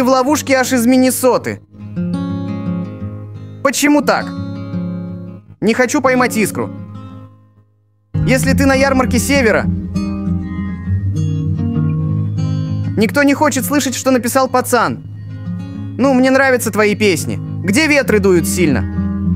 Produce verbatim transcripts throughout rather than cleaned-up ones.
в ловушке аж из Миннесоты. Почему так? Не хочу поймать искру. Если ты на ярмарке Севера, никто не хочет слышать, что написал пацан. Ну, мне нравятся твои песни. Где ветры дуют сильно?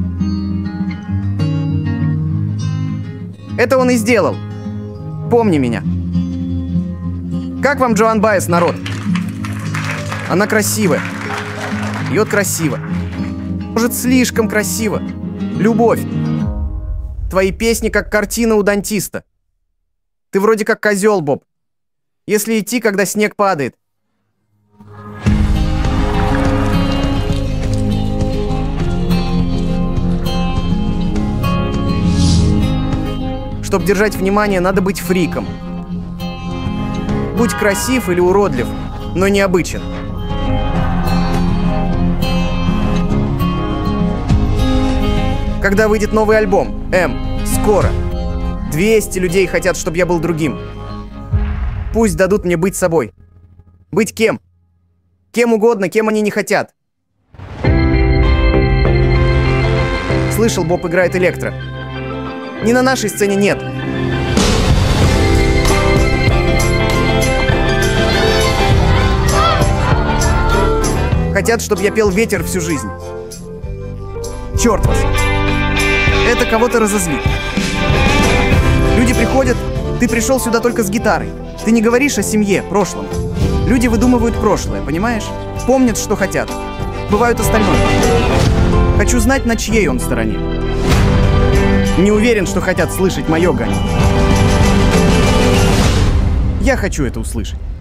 Это он и сделал. Помни меня. Как вам Джоан Баэс, народ? Она красивая. Пьет красиво. Может, слишком красиво. Любовь. Твои песни как картина у дантиста. Ты вроде как козел, Боб. Если идти, когда снег падает. Чтобы держать внимание, надо быть фриком. Будь красив или уродлив, но необычен. Когда выйдет новый альбом? М. Скоро. двести людей хотят, чтобы я был другим. Пусть дадут мне быть собой. Быть кем? Кем угодно, кем они не хотят. Слышал, Боб играет электро. Не на нашей сцене нет. Хотят, чтобы я пел «Ветер» всю жизнь. Черт вас. Это кого-то разозлит. Люди приходят, ты пришел сюда только с гитарой. Ты не говоришь о семье, прошлом. Люди выдумывают прошлое, понимаешь? Помнят, что хотят. Бывают остальное. Хочу знать, на чьей он стороне. Не уверен, что хотят слышать мое, Ганни. Я хочу это услышать.